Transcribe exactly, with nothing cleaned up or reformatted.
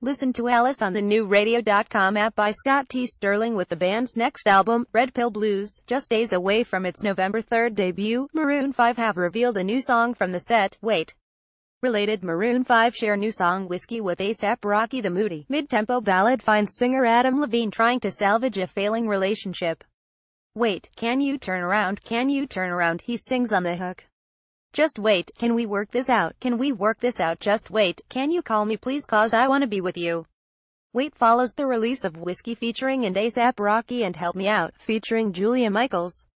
Listen to Alice on the new radio dot com app by Scott T. Sterling with the band's next album, Red Pill Blues. Just days away from its November third debut, Maroon five have revealed a new song from the set, Wait. Related, Maroon five share new song Whiskey with A$AP Rocky. The moody, mid-tempo ballad finds singer Adam Levine trying to salvage a failing relationship. Wait, can you turn around, can you turn around, he sings on the hook. Just wait, can we work this out, can we work this out, just wait, can you call me please cause I wanna be with you. Wait follows the release of Whiskey featuring and A$AP Rocky and Help Me Out, featuring Julia Michaels.